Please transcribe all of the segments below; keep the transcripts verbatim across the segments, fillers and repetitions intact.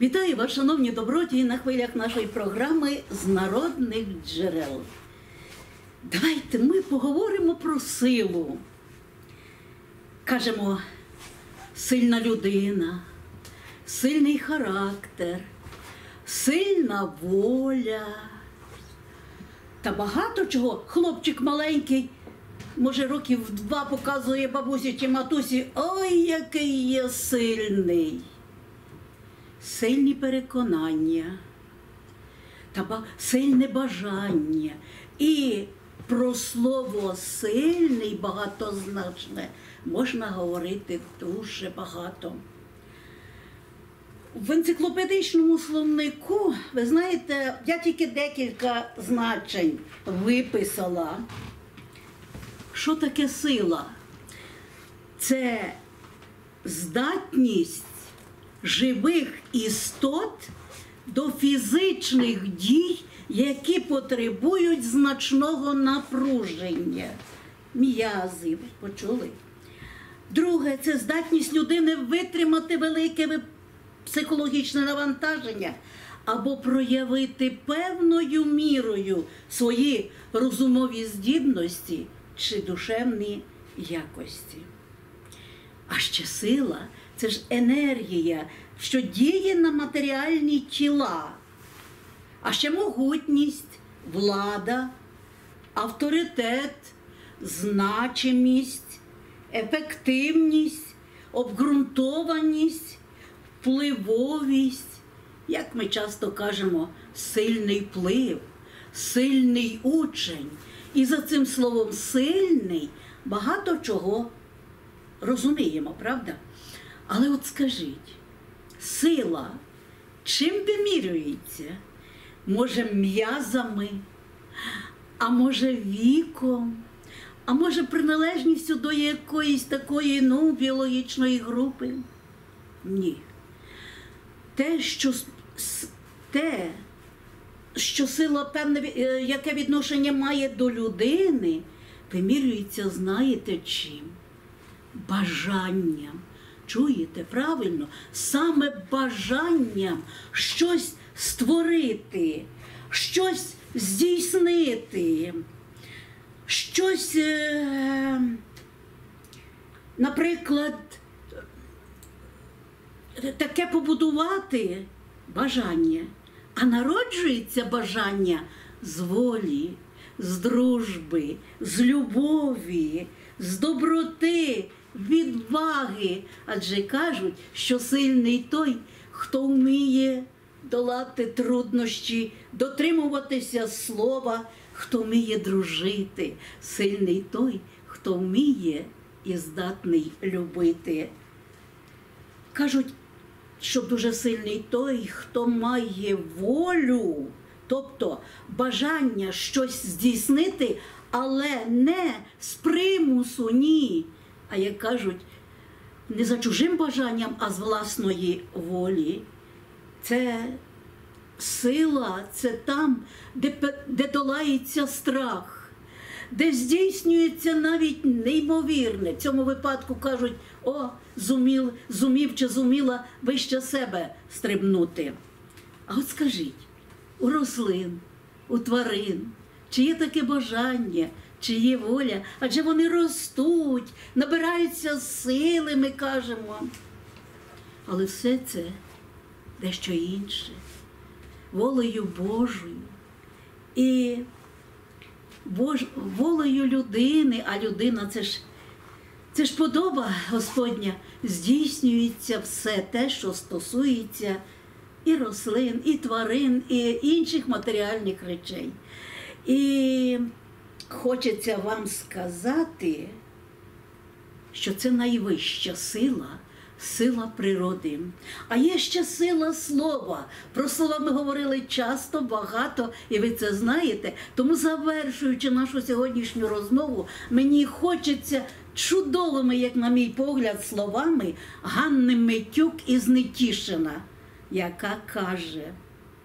Вітаю вас, шановні добродії, на хвилях нашої програми «З народних джерел». Давайте ми поговоримо про силу. Кажемо, сильна людина, сильний характер, сильна воля. Та багато чого. Хлопчик маленький, може років два, показує бабусі чи матусі, ой, який є сильний. Сильні переконання, та сильне бажання. І про слово «сильний» багатозначне можна говорити дуже багато. В енциклопедичному словнику, ви знаєте, я тільки декілька значень виписала. Що таке сила? Це здатність живих істот до фізичних дій, які потребують значного напруження. М'язів, почули? Друге, це здатність людини витримати велике психологічне навантаження або проявити певною мірою свої розумові здібності чи душевні якості. А ще сила – це ж енергія, що діє на матеріальні тіла. А ще могутність, влада, авторитет, значимість, ефективність, обґрунтованість, впливовість. Як ми часто кажемо, сильний вплив, сильний учень. І за цим словом «сильний» багато чого розуміємо, правда? Але от скажіть, сила чим вимірюється? Може, м'язами, а може, віком, а може, приналежністю до якоїсь такої, ну, біологічної групи? Ні. Те, що, те, що сила певне, яке відношення має до людини, вимірюється, знаєте чим? Бажанням. Чуєте, правильно? Саме бажанням щось створити, щось здійснити, щось, е, наприклад, таке побудувати бажання. А народжується бажання з волі, з дружби, з любові, з доброти, відваги. Адже кажуть, що сильний той, хто вміє долати труднощі, дотримуватися слова, хто вміє дружити. Сильний той, хто вміє і здатний любити. Кажуть, що дуже сильний той, хто має волю, тобто бажання щось здійснити, але не з примусу, ні. А як кажуть, не за чужим бажанням, а з власної волі. Це сила, це там, де, де долається страх, де здійснюється навіть неймовірне. В цьому випадку кажуть, о, зумів, зумів чи зуміла вище себе стрибнути. А от скажіть, у рослин, у тварин, чи є таке бажання, чи є воля? Адже вони ростуть, набираються сили, ми кажемо. Але все це дещо інше, волею Божою і Бож... волею людини, а людина це ж, це ж подоба Господня, здійснюється все те, що стосується і рослин, і тварин, і інших матеріальних речей. І хочеться вам сказати, що це найвища сила, сила природи. А є ще сила слова. Про слова ми говорили часто, багато, і ви це знаєте. Тому, завершуючи нашу сьогоднішню розмову, мені хочеться чудовими, як на мій погляд, словами Ганни Митюк із Нетішина, яка каже: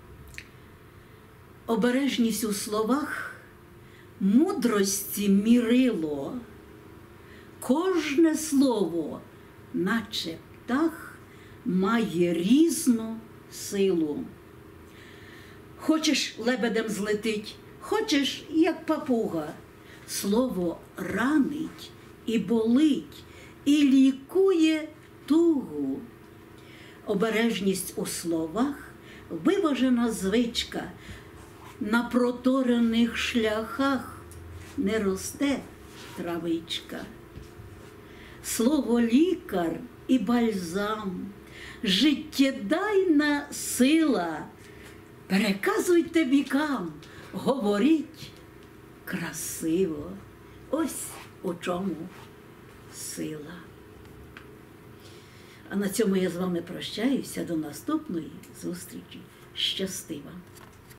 обережність у словах мудрості мірило, кожне слово, наче птах, має різну силу. Хочеш лебедем злетить, хочеш, як папуга. Слово ранить і болить, і лікує тугу. Обережність у словах – виважена звичка. На проторених шляхах не росте травичка. Слово лікар і бальзам, життєдайна сила. Переказуйте вікам, говоріть красиво. Ось у чому сила. А на цьому я з вами прощаюся. До наступної зустрічі. Щасти вам!